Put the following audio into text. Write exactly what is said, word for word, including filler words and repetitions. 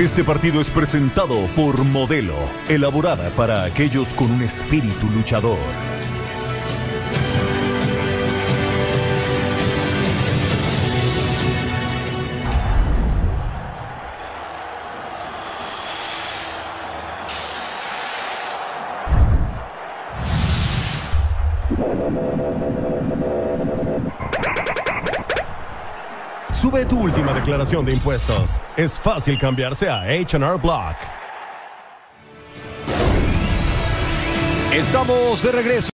Este partido es presentado por Modelo, elaborada para aquellos con un espíritu luchador. Sube tu última declaración de impuestos. Es fácil cambiarse a H and R Block. Estamos de regreso.